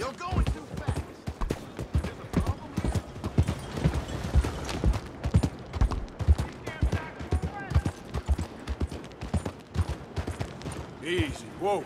You're going too fast. There's a problem here. Easy. Whoa.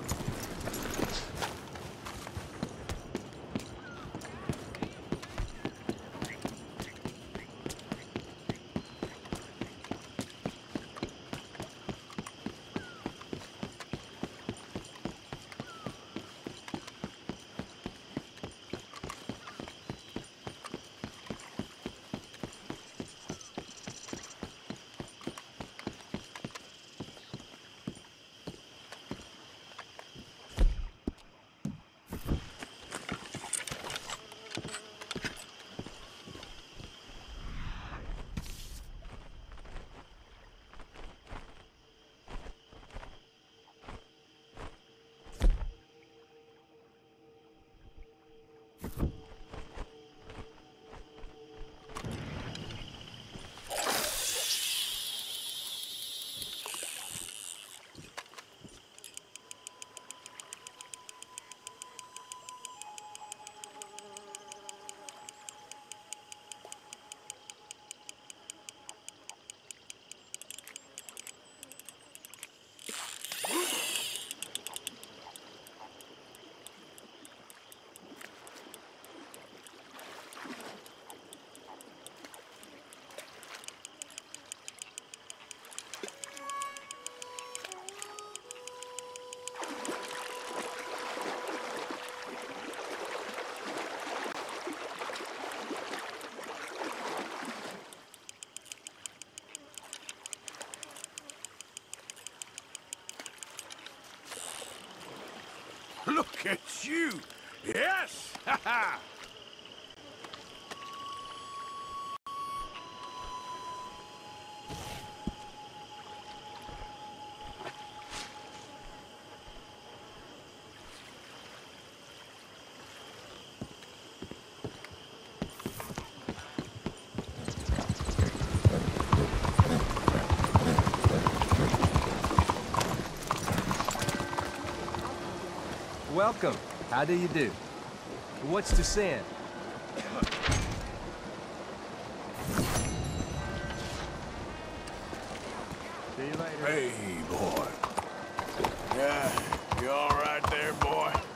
Look at you! Yes! Ha ha! Welcome. How do you do? What's to send? See you later. Hey, boy. Yeah, you all right there, boy?